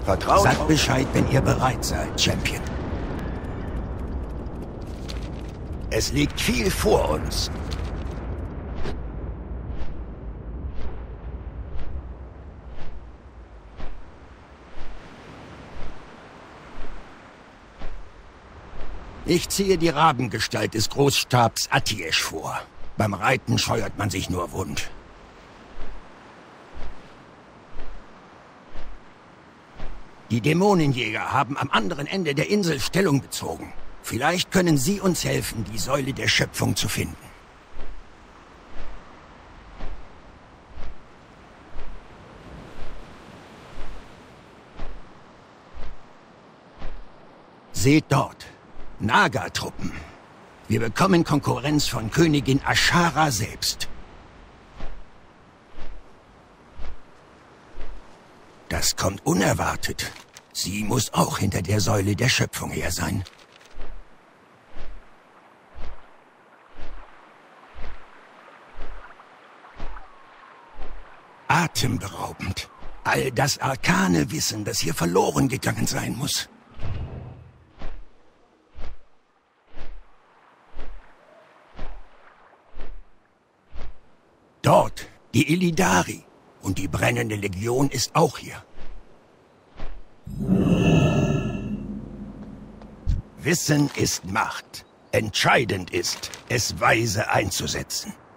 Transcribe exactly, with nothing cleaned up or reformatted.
Vertraut. Sagt Bescheid, wenn ihr bereit seid, Champion. Es liegt viel vor uns. Ich ziehe die Rabengestalt des Großstabs Atiesh vor. Beim Reiten scheuert man sich nur wund. Die Dämonenjäger haben am anderen Ende der Insel Stellung bezogen. Vielleicht können sie uns helfen, die Säule der Schöpfung zu finden. Seht dort. Naga-Truppen. Wir bekommen Konkurrenz von Königin Ashara selbst. Das kommt unerwartet. Sie muss auch hinter der Säule der Schöpfung her sein. Atemberaubend. All das arkane Wissen, das hier verloren gegangen sein muss. Dort, die Illidari. Und die brennende Legion ist auch hier. Wissen ist Macht. Entscheidend ist, es weise einzusetzen.